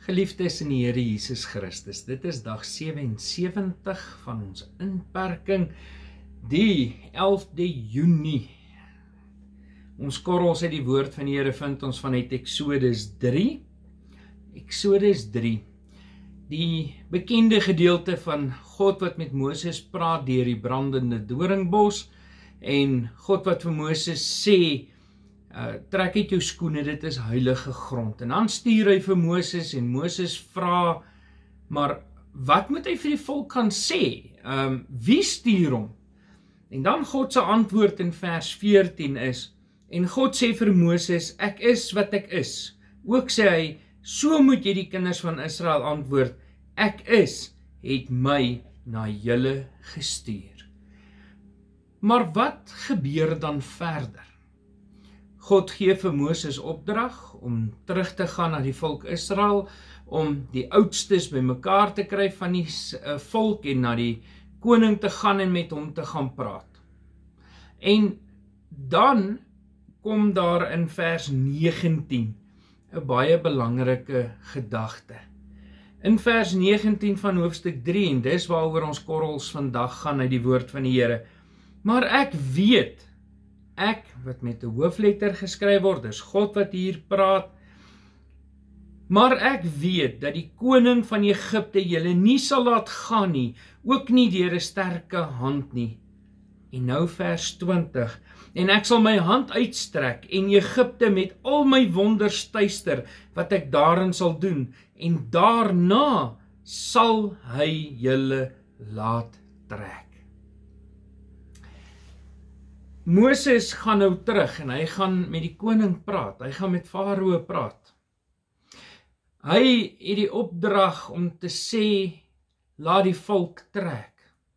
Geliefdes in die Here Jesus Christus, dit is dag 77 van ons inperking, die 11de Junie. Ons korrels uit die woord van die Here vind ons vanuit Exodus 3. Exodus 3, die bekende gedeelte van God wat met Moses praat deur die brandende doringbos, en God wat vir Moses sê, trek uit jou skoene, dit is heilige grond. En dan stuur hy vir Moses, en Moses vra, maar wat moet hy vir die volk gaan sê? Wie stuur hom? En dan God se antwoord in vers 14 is, en God sê vir Moses, ek is wat ek is. Ook sê hy, so moet jy die kinders van Israel antwoord, ek is, het my na julle gestuur. Maar wat gebeur dan verder? God gee vir Moses opdrag om terug te gaan na die volk Israel, om die oudstes bymekaar te kry van die volk en na die koning te gaan en met hom te gaan praat. En dan kom daar in vers 19 'n baie belangrike gedagte. In vers 19 van hoofstuk 3, en dis waaroor ons korrels vandag gaan uit die woord van die Here. Maar ek weet, ek wat met 'n hoofletter geskryf word, dis God wat hier praat, maar ek weet dat die koning van Egipte julle nie sal laat gaan nie, ook nie deur 'n sterke hand nie. En nou vers 20, en ek sal my hand uitstrek en Egipte met al my wonders tuister wat ek daarin sal doen, en daarna sal hy julle laat trek. Moses gaan nou terug en hy gaan met die koning praat, hy gaan met Farao praat. Hy het die opdrag om te sê, laat die volk trek.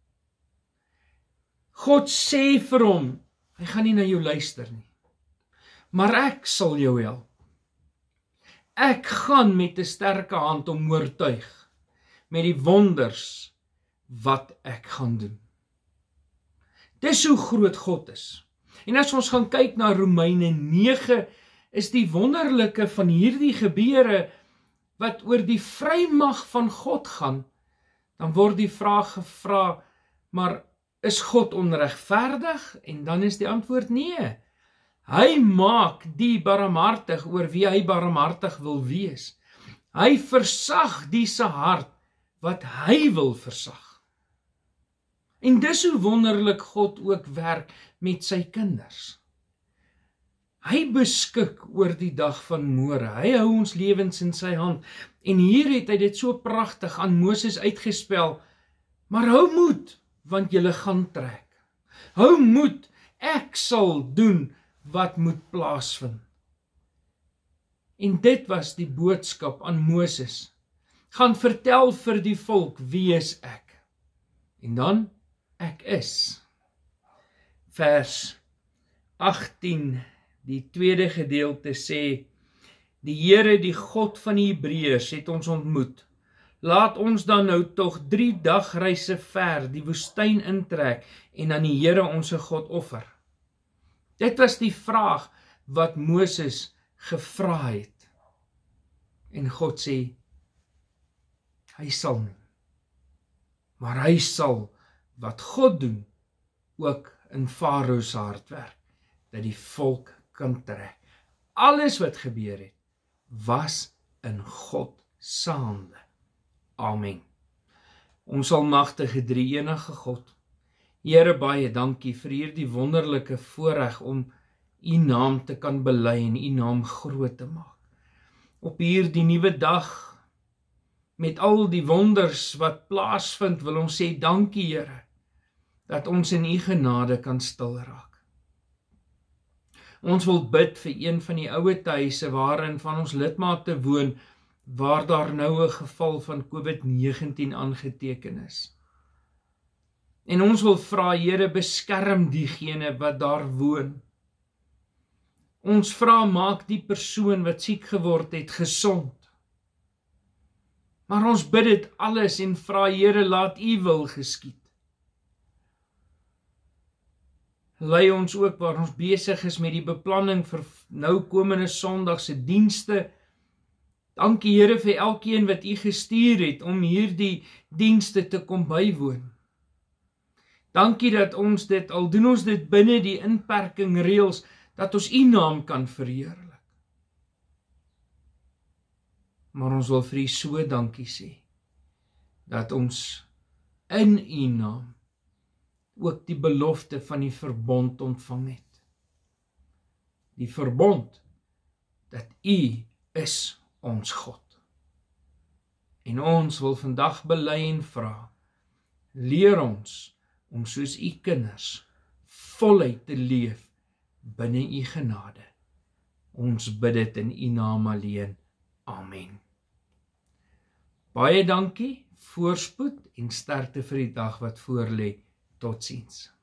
God sê vir hom, hy gaan nie na jou luister nie, maar ek sal jou help. Ek gaan met 'n sterke hand om oortuig, met die wonders wat ek gaan doen. Dis hoe groot God is. En as ons gaan kyk na Romeine 9, is die wonderlike van hierdie gebeure, wat oor die vrymag van God gaan, dan word die vraag gevra, maar is God onregverdig? En dan is die antwoord nee. Hy maak die barmhartig oor wie hy barmhartig wil wees. Hy versag die se hart wat hy wil versag. En dis hoe wonderlik God ook werk met sy kinders. Hy beskik oor die dag van môre. Hy hou ons lewens in sy hand. En hier het hy dit so pragtig aan Moses uitgespel. Maar hou moed, want julle gaan trek. Hou moed, ek sal doen wat moet plaasvind. En dit was die boodskap aan Moses. Gaan vertel vir die volk, wie is ek? En dan, ek is. Vers 18, die tweede gedeelte sê, die Here, die God van die Hebreërs, het ons ontmoet. Laat ons dan nou tog 3 dagreise ver die woestyn intrek en aan die Here onse God offer. Dit was die vraag wat Moses gevra het. En God sê, hy sal nie. Maar hy sal wat God doen, ook in Farao se hart werk, dat die volk kan trek. Alles wat gebeur het, was in God se hande. Amen. Ons almagtige drie-enige God, Here, baie dankie vir hierdie wonderlike voorreg om U naam te kan bely en U naam groot te maak. Op hierdie nuwe dag, met al die wonders wat plaasvind, wil ons sê dankie, Here, dat ons in U genade kan stil raak. Ons wil bid vir een van die ouete huise waarin van ons lidmate woon, waar daar nou 'n geval van COVID-19 aangeteken is. En ons wil vra, Here, beskerm diegene wat daar woon. Ons vra, maak die persoon wat siek geword het, gesond. Maar ons bid dit alles en vra, Here, laat U wil geskied. Lei ons ook waar ons besig is met die beplanning vir nou komende Sondag se dienste, Dankie Here vir elkeen wat U gestuur het om hierdie dienste te kom bywoon. Dankie dat ons dit, al doen ons dit binne die inperking reëls, dat ons U naam kan verheerlik. Maar ons wil vir U so dankie sê, dat ons in U naam ook die belofte van die verbond ontvang het. Die verbond, dat U is ons God. En ons wil vandag bely en vra, leer ons om soos U kinders voluit te leef binne U genade. Ons bid dit in U naam alleen. Amen. Baie dankie, voorspoed en sterkte vir die dag wat voorlê. Totsiens.